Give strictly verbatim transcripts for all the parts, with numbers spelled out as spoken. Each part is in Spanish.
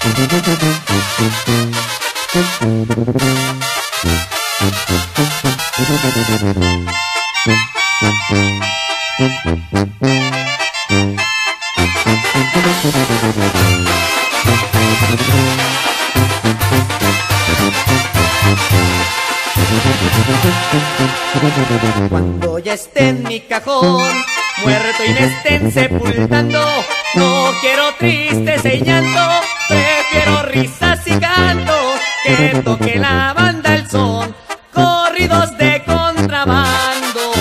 Cuando ya esté en mi cajón, muerto y me estén sepultando, no quiero tristeza y llanto, prefiero risas y cantos, que toque la banda el son, corridos de contrabando.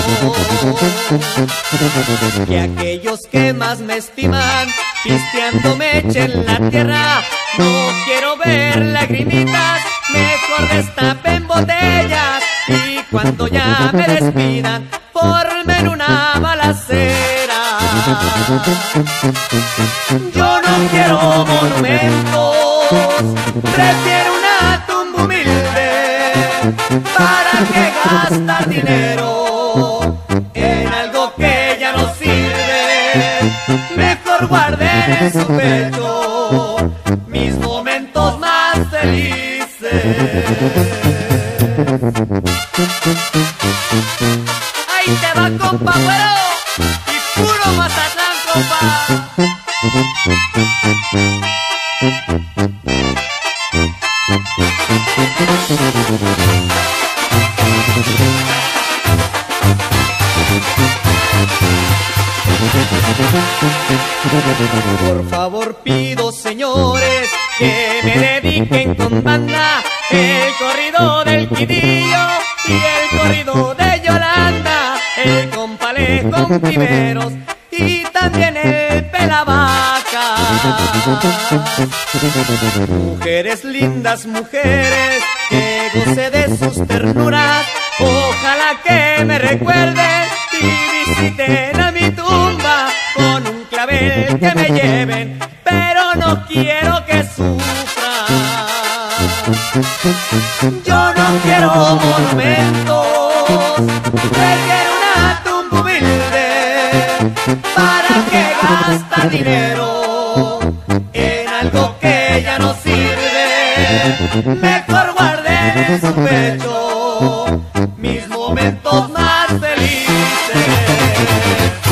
Que aquellos que más me estiman, pisteando me echen la tierra, no quiero ver lagrimitas, mejor destapen botellas, y cuando ya me despidan, formen una balacera. Yo no quiero monumentos, prefiero una tumba humilde. ¿Para qué gastar dinero en algo que ya no sirve? Mejor guarden en su pecho mis momentos más felices. Ahí te va, compa, güero, y puro Mazatlán, compa. Por favor pido, señores, que me dediquen con banda el corrido del Quitillo y el corrido de Yolanda, el compalé con primeros y también el pelavaca. Mujeres lindas, mujeres, que goce de sus ternuras, ojalá que me recuerden y visiten a mi tumba con un clavel que me lleven, pero no quiero que sufran. Yo no quiero monumentos, prefiero una tumba humilde. ¿Para qué gastar dinero en algo que ya no sirve? Mejor guarden en su pecho mis momentos más felices.